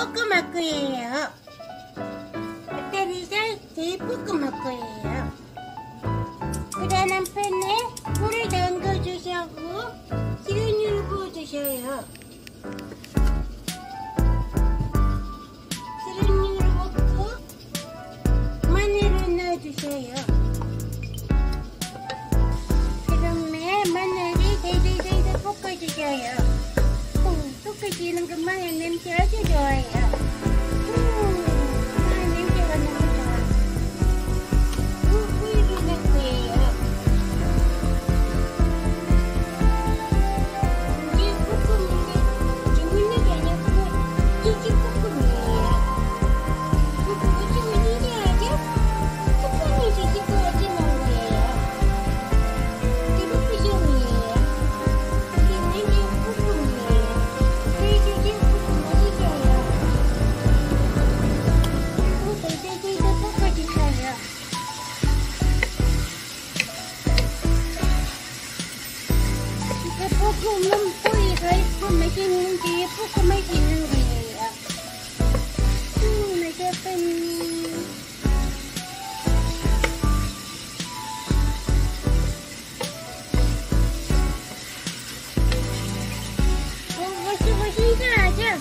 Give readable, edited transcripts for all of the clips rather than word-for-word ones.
볶음할 거예요. 닭다리살 제일 볶음할 거예요. 그다음 팬에 물을 담궈주시고 기름을 부어주셔요. 기름을 붓고 마늘을 넣어주셔요. 그다음에 마늘이 대대대대 볶아주셔요. 볶아지는 그 마늘 냄새 아주 좋아요. 마늘 냄새가 너무 좋아. 우유를 넣을 거예요. 이게 볶음인데 주물럭이 아니고 이게 볶음이에요. 그거 좀 이래야죠? 볶음이 시켜야지 넣은 거예요. 이게 볶음이에요. 이게 볶음이에요. 이게 볶음이에요. 이거 볶아주세요. 이거 볶으면 뿌리가 있고 맛있는지 볶고 맛있는 거예요. 맛있겠니? 맛있고 신선하죠?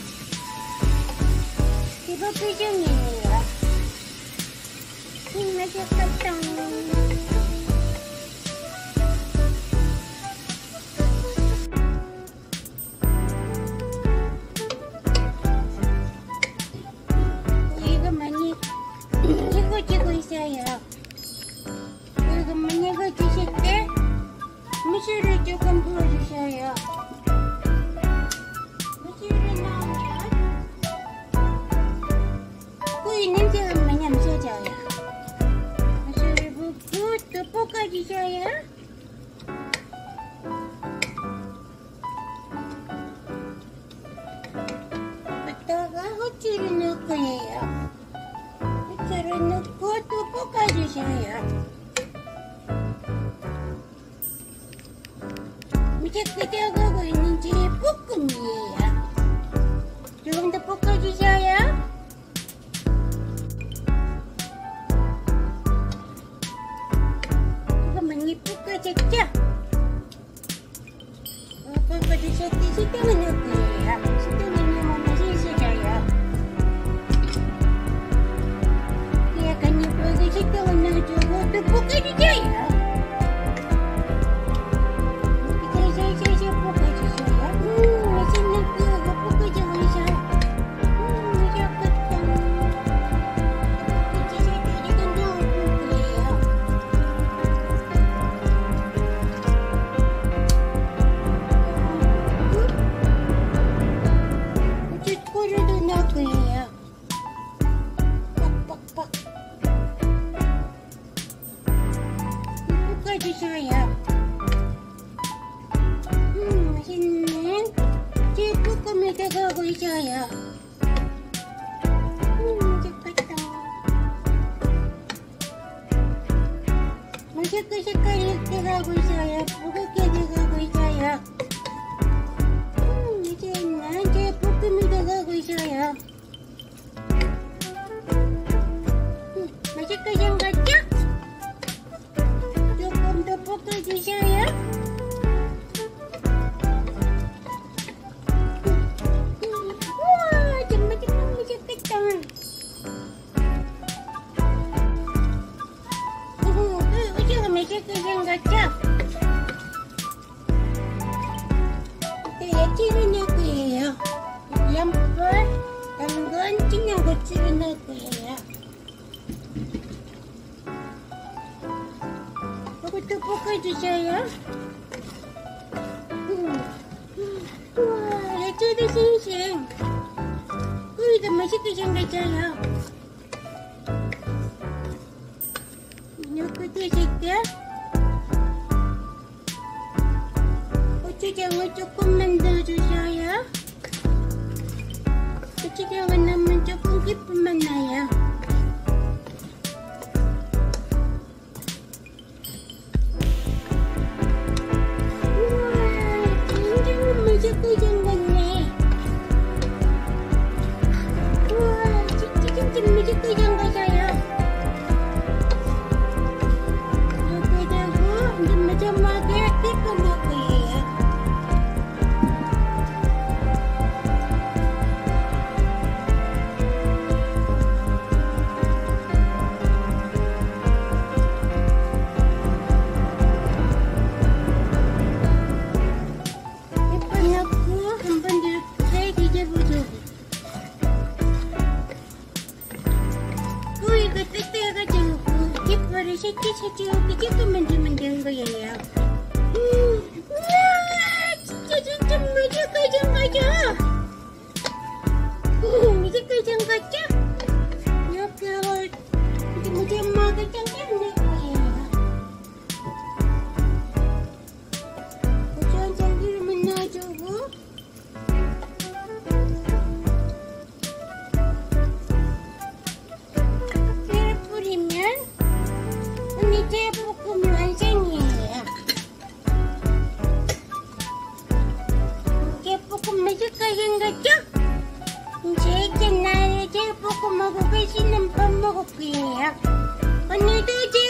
이거 표정이에요. 맛있겠다. 이거 많이 익어지고 있어요. 그리고 많이 익어지실 때 무술을 조금 부어주셔요. 무술을 넣으면 구이 냄새가 많이 안 새져요. 무술을 붓고 또 볶아주셔요. 이따가 후추를 넣을 거예요. 후추를 넣고 또 볶아주셔요. 이제 끓여가고 있는지 볶음이에요. 조금 더 볶아주셔요. 이거 많이 볶아졌죠? 볶아주실 때 식당을 넣을 거예요. 식당을 넣으면 맛있어져요. 약간 예쁘게 식당을 넣어주고 또 볶아주셔요. 살살살살 볶아주세요. 맛있는 거 볶아주고 있어요. 맛있겠다. 이제 살짝 익은 넣어볼 거예요. 고춧가루도 넣을 거예요. 빡빡빡. 볶아주셔요. 맛있는 제육볶음이 돼가고 있어요. 맛있겠다. 맛있고 색깔이 돼가고 있어요. 붉게 돼가고 있어요. 맛있는 제육볶음이 돼가고 있어요. 맛있게 생겼죠? 조금 더 볶아주셔요. 우와, 정말 맛있겠다. 우주가 맛있게 생겼죠? 이제 야채를 넣을 거예요. 양파, 당근, 청양고추를 넣을 거예요. 이것도 볶아주셔요. 우와, 야채도 싱싱. 우유도 맛있게 생겼어요. 넣고 드실 때 고추장을 조금만 넣어주셔요. 고추장을 넣으면 조금 깊은 맛 나요. 우와, 굉장히 맛있게 생겼네. 저렇게 조금만 주면 되는 거예요. 우와, 진짜 무지개 장가죠? 무지개 장가죠? 이렇게 무지개 먹을 장가는 거예요. 고추한 참기름을 넣어주고 깨를 뿌리면 언니 제육볶음이 완성이에요. 제육볶음 맛있게 생겼죠? 이제 나의 제육볶음하고 맛있는 밥 먹을 거예요. 언니도